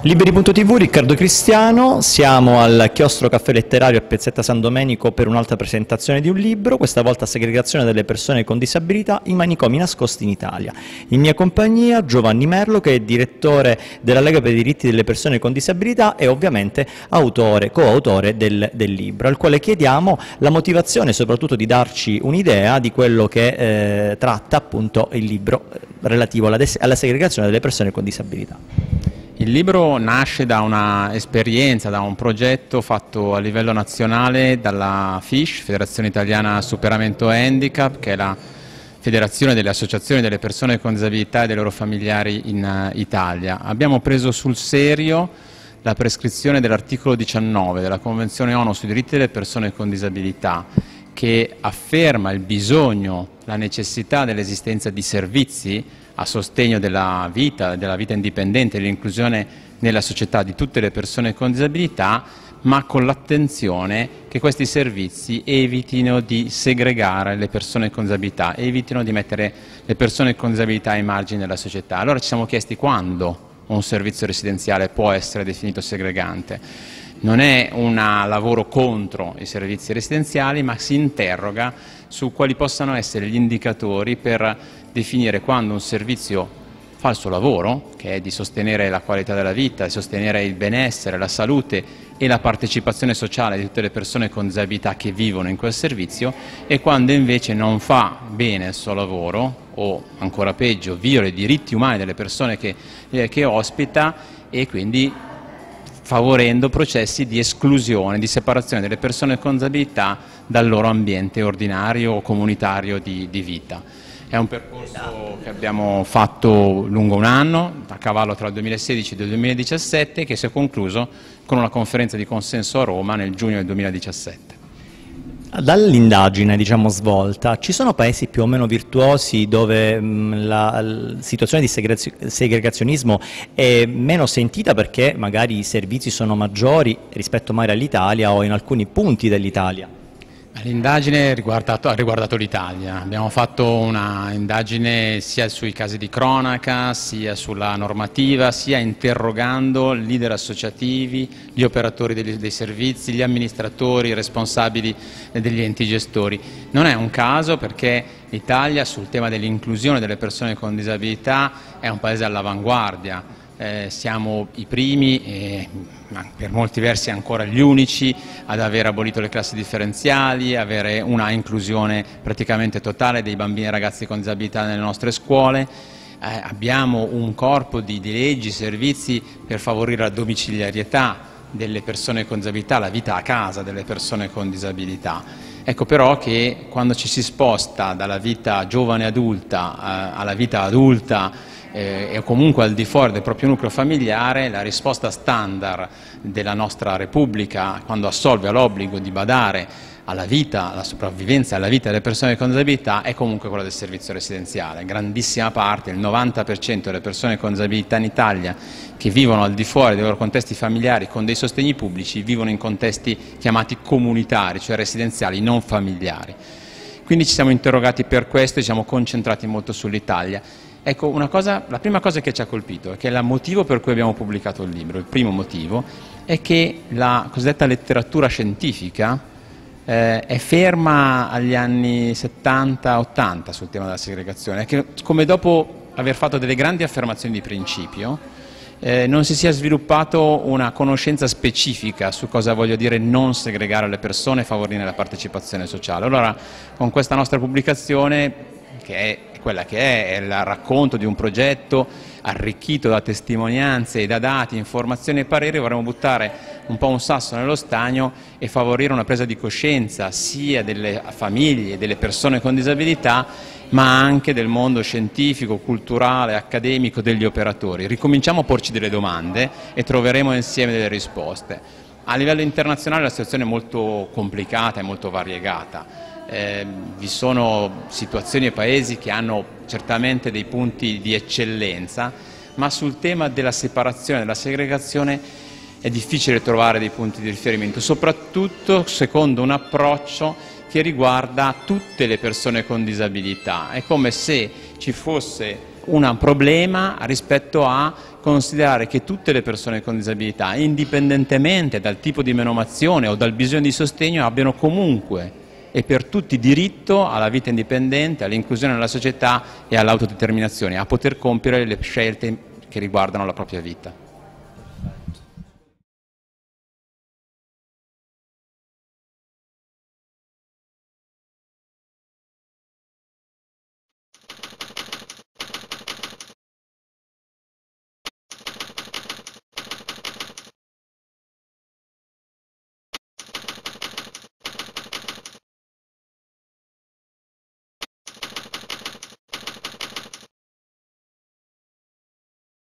Liberi.tv, Riccardo Cristiano, siamo al Chiostro Caffè Letterario a Piazzetta San Domenico per un'altra presentazione di un libro, questa volta Segregazione delle persone con disabilità, i manicomi nascosti in Italia. In mia compagnia Giovanni Merlo, che è direttore della Lega per i diritti delle persone con disabilità e ovviamente coautore del libro, al quale chiediamo la motivazione e soprattutto di darci un'idea di quello che tratta appunto il libro relativo alla segregazione delle persone con disabilità. Il libro nasce da una esperienza, da un progetto fatto a livello nazionale dalla FISH, Federazione Italiana Superamento Handicap, che è la federazione delle associazioni delle persone con disabilità e dei loro familiari in Italia. Abbiamo preso sul serio la prescrizione dell'articolo 19 della Convenzione ONU sui diritti delle persone con disabilità, che afferma il bisogno, la necessità dell'esistenza di servizi a sostegno della vita indipendente e dell'inclusione nella società di tutte le persone con disabilità, ma con l'attenzione che questi servizi evitino di segregare le persone con disabilità, evitino di mettere le persone con disabilità ai margini della società. Allora ci siamo chiesti quando un servizio residenziale può essere definito segregante. Non è un lavoro contro i servizi residenziali, ma si interroga su quali possano essere gli indicatori per definire quando un servizio fa il suo lavoro, che è di sostenere la qualità della vita, di sostenere il benessere, la salute e la partecipazione sociale di tutte le persone con disabilità che vivono in quel servizio, e quando invece non fa bene il suo lavoro o ancora peggio viola i diritti umani delle persone che ospita, e quindi favorendo processi di esclusione, di separazione delle persone con disabilità dal loro ambiente ordinario o comunitario di vita. È un percorso che abbiamo fatto lungo un anno, a cavallo tra il 2016 e il 2017, che si è concluso con una conferenza di consenso a Roma nel giugno del 2017. Dall'indagine svolta, ci sono paesi più o meno virtuosi dove la situazione di segregazionismo è meno sentita perché magari i servizi sono maggiori rispetto magari all'Italia o in alcuni punti dell'Italia? L'indagine ha riguardato l'Italia. Abbiamo fatto una indagine sia sui casi di cronaca, sia sulla normativa, sia interrogando leader associativi, gli operatori dei servizi, gli amministratori, i responsabili degli enti gestori. Non è un caso, perché l'Italia sul tema dell'inclusione delle persone con disabilità è un paese all'avanguardia. Siamo i primi, ma per molti versi ancora gli unici, ad aver abolito le classi differenziali, avere una inclusione praticamente totale dei bambini e ragazzi con disabilità nelle nostre scuole. Abbiamo un corpo di leggi, servizi per favorire la domiciliarietà delle persone con disabilità, la vita a casa delle persone con disabilità. Ecco però che quando ci si sposta dalla vita giovane adulta alla vita adulta, e comunque al di fuori del proprio nucleo familiare, la risposta standard della nostra Repubblica, quando assolve all'obbligo di badare alla vita, alla sopravvivenza e alla vita delle persone con disabilità, è comunque quella del servizio residenziale. In grandissima parte, il 90% delle persone con disabilità in Italia che vivono al di fuori dei loro contesti familiari con dei sostegni pubblici, vivono in contesti chiamati comunitari, cioè residenziali, non familiari. Quindi ci siamo interrogati per questo e ci siamo concentrati molto sull'Italia. Ecco, la prima cosa che ci ha colpito, e che è il motivo per cui abbiamo pubblicato il libro, il primo motivo, è che la cosiddetta letteratura scientifica è ferma agli anni 70-80 sul tema della segregazione, che come dopo aver fatto delle grandi affermazioni di principio non si sia sviluppato una conoscenza specifica su cosa voglia dire non segregare le persone e favorire la partecipazione sociale. Allora, con questa nostra pubblicazione, che è quella che è il racconto di un progetto arricchito da testimonianze e da dati, informazioni e pareri, vorremmo buttare un po' un sasso nello stagno e favorire una presa di coscienza sia delle famiglie, delle persone con disabilità, ma anche del mondo scientifico, culturale, accademico, degli operatori. Ricominciamo a porci delle domande e troveremo insieme delle risposte. A livello internazionale la situazione è molto complicata e molto variegata. Vi sono situazioni e paesi che hanno certamente dei punti di eccellenza, ma sul tema della separazione, della segregazione è difficile trovare dei punti di riferimento, soprattutto secondo un approccio che riguarda tutte le persone con disabilità. È come se ci fosse un problema rispetto a considerare che tutte le persone con disabilità, indipendentemente dal tipo di menomazione o dal bisogno di sostegno, abbiano comunque e per tutti diritto alla vita indipendente, all'inclusione nella società e all'autodeterminazione, a poter compiere le scelte che riguardano la propria vita.